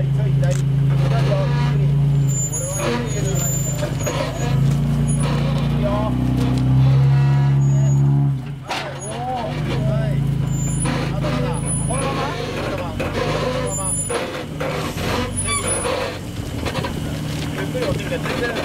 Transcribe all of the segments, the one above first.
左ちょい左。左よ、ゆっくり。俺はゆっくり。いいよ。はい。まだまだ。このまま。このまま。ゆっくり落ちるけど全然。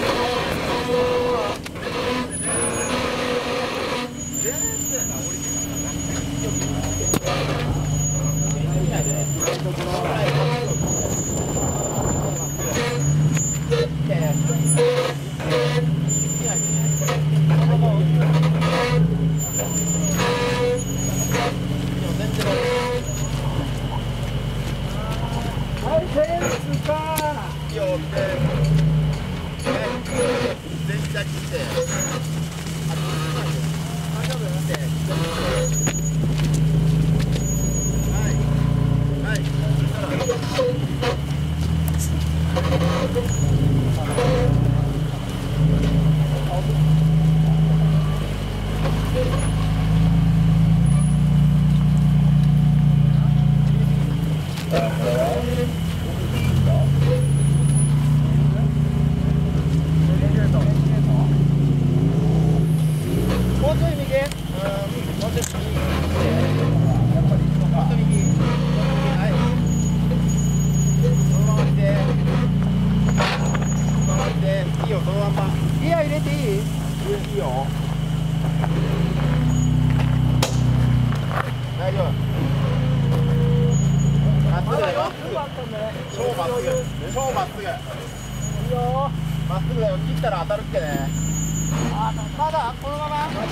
まっすぐだよ、切ったら当たるってね。まだこのまま待って。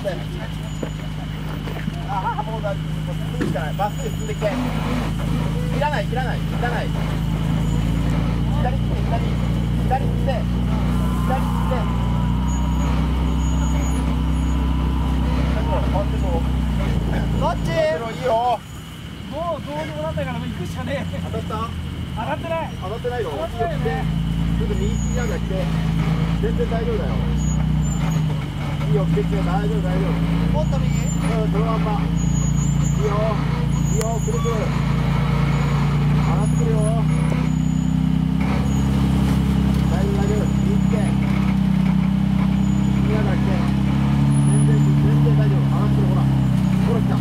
もうだ、もうすぐしかない。まっすぐ進んでいけ。切らない。左切って、左切って。どっち？いいよ。 もうどうにもなんないからもう行くしかねえ。 当たった？ 当たってない。 当たってないよ。 当たってないよね。 ちょっと右利きなんだって。全然大丈夫だよ。いいよ、結構大丈夫。もっと右？そのまんま。いいよ、くるくる。上がってくるよ。大丈夫。右利け。右上がって。全然大丈夫。上がってる、ほら。ほら来た。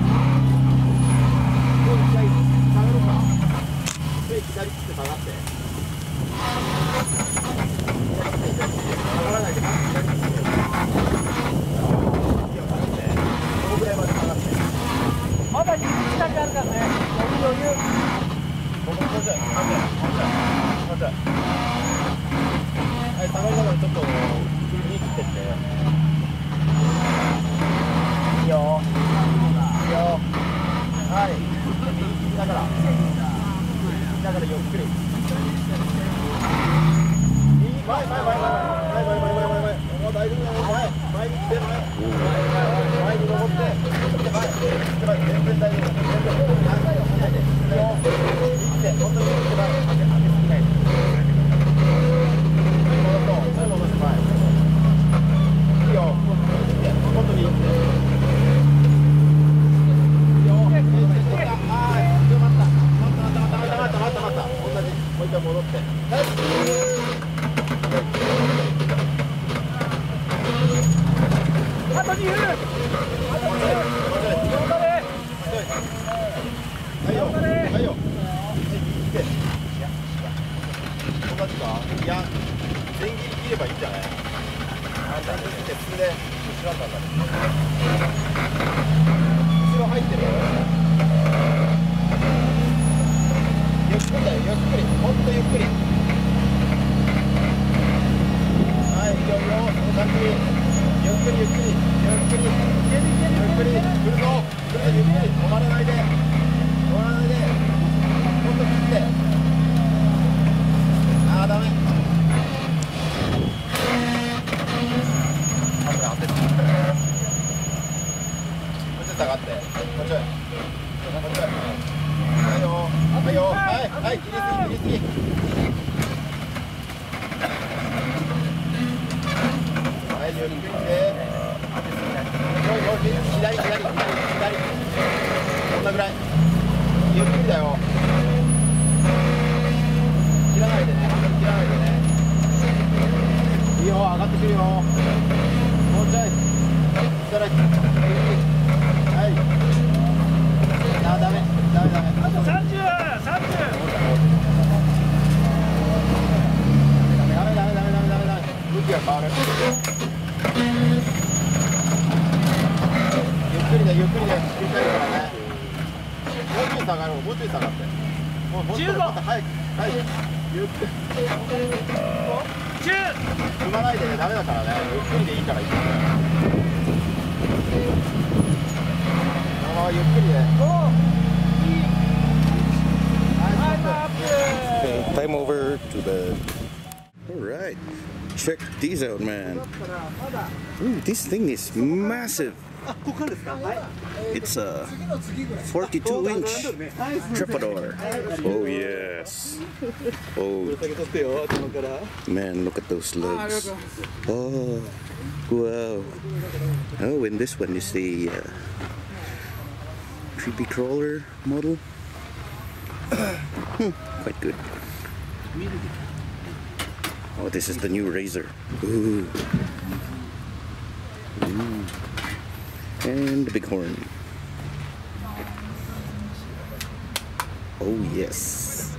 もう一回下がろうか。左切って下がって。下がらないで。 まだ2時近くあるからね。余裕。 はい、下がりながらちょっと右切ってって。いいよ。はい。右切りながら。ゆっくり。右、前。もう大丈夫だよ。前に来て、前に登って。全然大丈夫。長いよ。いいよ。右手、本当に右手前。上げすぎないで。戻して前。いいよ。本当にいいって。いいよ。待った。同じ。もう一回戻って。 あと2分。 はいよ。同じか？いや、全切り切ればいいんじゃない？全切り切って普通で後ろなんだ。後ろ入ってるよ。ゆっくりだよ、ゆっくり。ほんとゆっくり。はい、いいよ、その感じ。ゆっくり。来るぞ。ゆっくり。止まらないで。もっと切って。ダメ。当てて。もうちょっと下がって。もうちょい。はい、切りすぎ。はい、ゆっくりで。左。こんなぐらい。ゆっくりだよ。 上がってくるよ。もうちょい。ストライク。はい。あ、ダメ。 あと30、30。 ダメ。向きが変わる。ゆっくりで、ゆっくりで、切り替えるからね。もうちょい下がろう、もうちょい下がって。もうちょっと早く、はい。ゆっくり。踏まないでね、ダメだからね。ゆっくりでいいからいい。このままゆっくりで。 Okay, time over to the. All right, check these out, man. Ooh, this thing is massive. It's a 42-inch Trepador. Oh yes. Oh man, look at those lugs. Oh wow. Oh, and this one is the creepy crawler model. Quite good. Oh, this is the new Razor. Ooh. Ooh. And the Bighorn. Oh yes.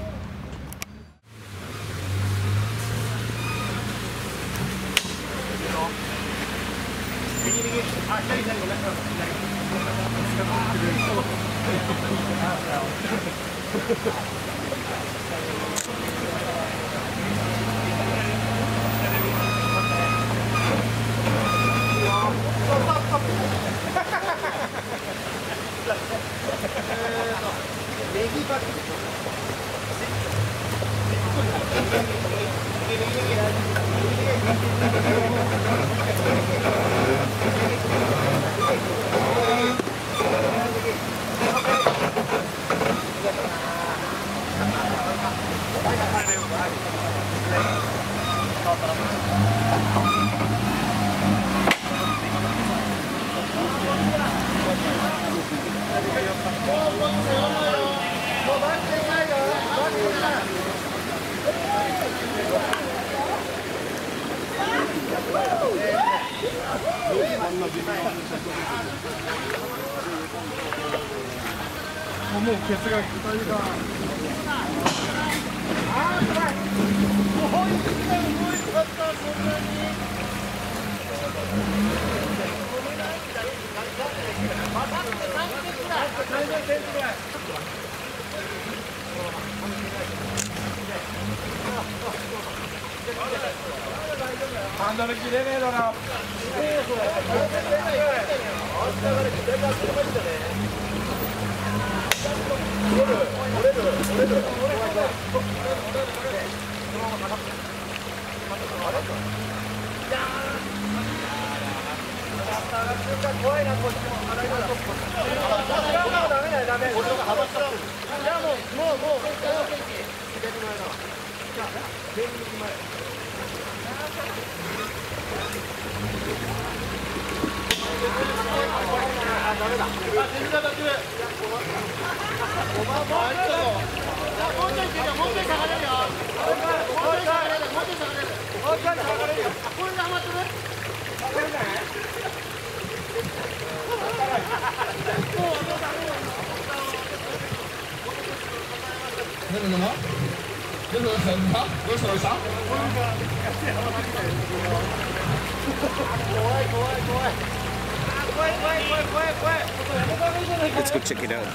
もうケツが2人が。あー、すごい。もう一回かった、そんなに。ハンドル切れねえだな。怖いな、こっちも。ダメだよ、ダメ。じゃあもう、 Let's go check it out.